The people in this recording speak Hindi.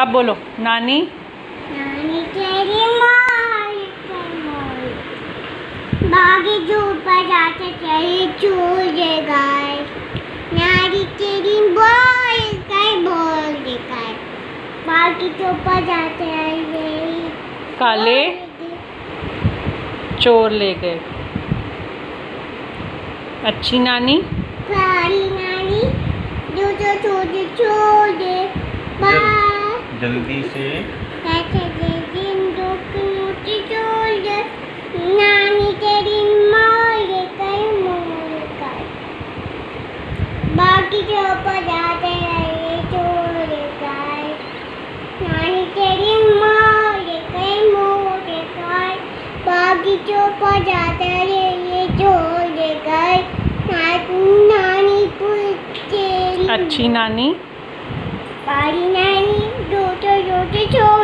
अब बोलो नानी। नानी तेरी मार बागी जो ऊपर जाते चले चूजे गाय। नानी तेरी बोल गाय बागी जो ऊपर जाते हैं काले चोर ले गए। अच्छी नानी प्यारी नानी जो छोटे जल्दी से नानी तेरी मोर बाकी के ऊपर जाते रहे चोर गाय। नानी तेरी मोर गाय बाकी के ऊपर जाते रहे चोर गाय। नानी पूछे अच्छी नानी बड़ी नानी छोटे छोटे